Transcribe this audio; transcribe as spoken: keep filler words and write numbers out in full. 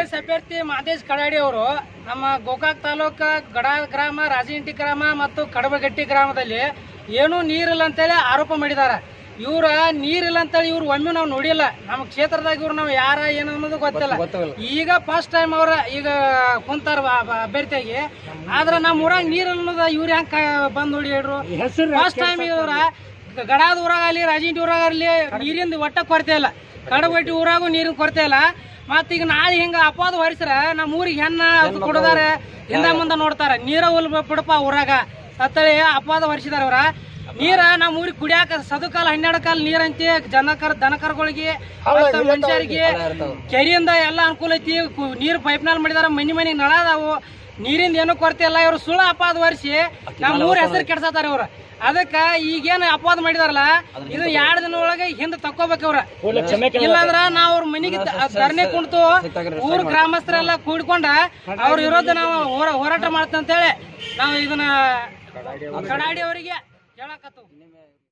ಕಾಂಗ್ರೆಸ್ ಅಭ್ಯರ್ಥಿ ಮಹದೇಶ್ ಕಡಾಡಿ ಅವರು ನಮ್ಮ ಗೋಕಾಕ್ ತಾಲೂಕ ಗಡ ಗ್ರಾಮ ರಾಜಿಂಟಿ ಗ್ರಾಮ ಮತ್ತು ಕಡಬಗಟ್ಟಿ ಗ್ರಾಮದಲ್ಲಿ ಏನೂ ನೀರಿಲ್ಲ ಅಂತೇಳಿ ಆರೋಪ ಮಾಡಿದ್ದಾರೆ. ಇವ್ರ ನೀರಿಲ್ಲ ಅಂತೇಳಿ ಇವ್ರು ಒಮ್ಮೆ ನಾವು ನೋಡಿಲ್ಲ. ನಮ್ಮ ಕ್ಷೇತ್ರದಾಗ ಇವ್ರು ನಾವು ಯಾರ ಏನು ಅನ್ನೋದು ಗೊತ್ತಿಲ್ಲ. ಈಗ ಫಸ್ಟ್ ಟೈಮ್ ಅವ್ರ ಈಗ ಕುಂತಾರ ಅಭ್ಯರ್ಥಿಯಾಗಿ. ಆದ್ರೆ ನಮ್ಮ ಊರಾಗ ನೀರು ಅನ್ನೋದು ಇವ್ರು ಹೆಂಗ್ ಬಂದ್ ನೋಡಿ ಹೇಳ್ರು. ಫಸ್ಟ್ ಟೈಮ್ ಇವ್ರ ಗಡಾದ ಊರಾಗಲಿ ರಾಜಿಂಟಿ ಊರಾಗಲಿ ನೀರಿಂದ ಒಟ್ಟ ಕೊರತೆ ಇಲ್ಲ. ಕಡಬಗಟ್ಟಿ ಊರಾಗೂ ನೀರಿನ ಕೊರತೆ ಇಲ್ಲ. ಮತ್ತೀಗ ನಾಳೆ ಹಿಂಗ ಅಪವಾದ ಹೊರಿಸ್ರ ನಮ್ಮ ಊರಿಗೆ ಹೆಣ್ಣ ಕೊಡದಾರೆ, ಹಿಂದ ಮುಂದ ನೋಡ್ತಾರ. ನೀರ ಹುಲ್ ಬಿಡಪ್ಪ ಊರಾಗ ಸತ್ತಳಿ ಅಪವಾದ ಹೊರಿಸಿದಾರ. ಅವ್ರ ನೀರ ನಮ್ಮ ಊರಿಗೆ ಕುಡಿಯಾಕ ಸದುಕಾಲ ಹನ್ನೆರಡು ಕಾಲ ನೀರಂತಿ ಜನಕರ ದನಕರಗಳಿಗೆ ಮನುಷ್ಯರಿಗೆ ಕೆರೆಯಿಂದ ಎಲ್ಲ ಅನುಕೂಲ ಐತಿ. ನೀರು ಪೈಪ್ನಲ್ಲಿ ಮಾಡಿದಾರ, ಮನಿ ಮನಿ ನಳ ಅದಾವು. ನೀರಿಂದ ಏನೂ ಕೊರತೆ ಇಲ್ಲ. ಇವ್ರು ಸುಳ್ಳು ಅಪವಾದ ಹೊರಿಸಿ ನಮ್ಮ ಊರ ಹೆಸರು ಕೆಡ್ಸತಾರ. ಇವ್ರು ಅದಕ್ಕ ಈಗೇನು ಅಪವಾದ ಮಾಡಿದಾರಲ್ಲ ಇದು ಎರಡು ದಿನ ಒಳಗೆ ಹಿಂದೆ ತಕ್ಕೋಬೇಕು. ಅವ್ರ ಇಲ್ಲಾಂದ್ರ ನಾವ್ ಅವ್ರ ಮನಿಗೆ ಧರಣಿ ಕುಂತು ಊರ್ ಗ್ರಾಮಸ್ಥರೆಲ್ಲ ಕೂಡ್ಕೊಂಡ ಅವ್ರ ವಿರೋಧ ನಾವು ಹೋರಾಟ ಮಾಡ್ತಂತೇಳಿ ನಾವು ಇದನ್ನ ಕಡಾಡಿ ಅವರಿಗೆ ಹೇಳಕತ್ತು.